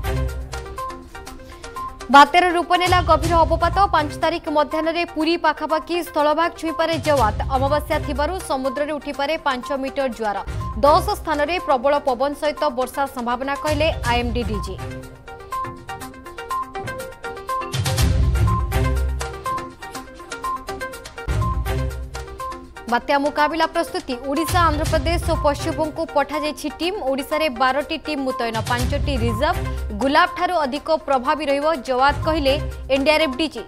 बात्यार रूप नेला गभीर अवपात 5 तारिख मध्याह्न पुरी पाखापाखि स्थलभाग छुईपे जवात अमावास्या थिबारु समुद्र रे उठिपारे 5 मीटर ज्वार 10 स्थान रे प्रबल पवन सहित वर्षा संभावना कहले आईएमडी डीजी। बात्या मुकाबला प्रस्तुति ओडिशा आंध्र प्रदेश और पश्चिमबंग को पठा जायछि टीम। ओडिशा रे 12टी टीम मुतयन 5टी रिजर्व गुलाब ठारू अधिक प्रभावी रहिबो जवाद कहिले NDRF DG.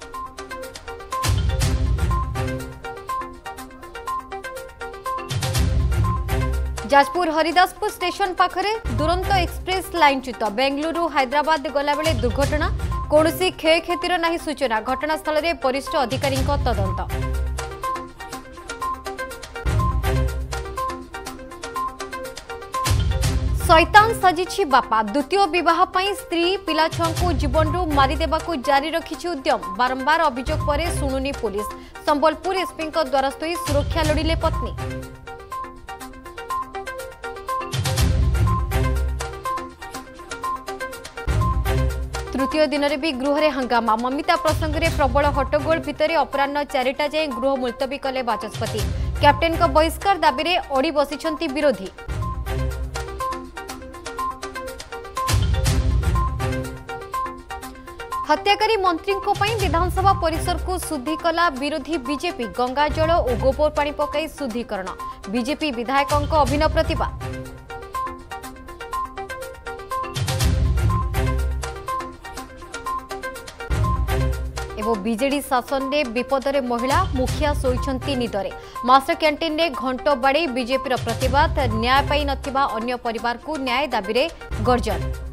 Jajpur Haridaspur station पाखरे दुरंत एक्सप्रेस लाइन च्युत बेंगलुरु हैदराबाद गला बेले दुर्घटना कोनोसी क्षय क्षतिर नाही सूचना घटनास्थल रे वरिष्ठ अधिकारी तदंत। शैतान साजिछि बापा द्वितीय विवाह पर स्त्री पिला छुआ को जीवन रू मारिदेवा जारी रखिछि उद्यम बारंबार अभियोग पर शुणुनी पुलिस संबलपुर एसपी द्वारस्थ होई सुरक्षा लोड़िले पत्नी। तृतीय दिन में भी गृह रे हंगामा ममिता प्रसंग में प्रबल हट्टगोल भितर अपराह्न 4टा जाए गृह मुलतवी कले बाचस्पति कैप्टेन का बहिष्कार दाबी में अड़ी बसिछंती विरोधी। हत्याकारी मंत्री विधानसभा परिसर को शुद्धि कला विरोधी बीजेपी गंगा जल और गोबर पानी पकाई शुद्धिकरण बीजेपी विधायकों अभिनव प्रतिवाद। एवं बीजेडी शासन में विपद में महिला मुखिया शोइछंती निदरे मास्टर कैंटीन में घंट बाड़ी बीजेपी प्रतिवाद न्याय पाई नथिबा अन्य परिवार को न्याय दाबी रे गर्जन।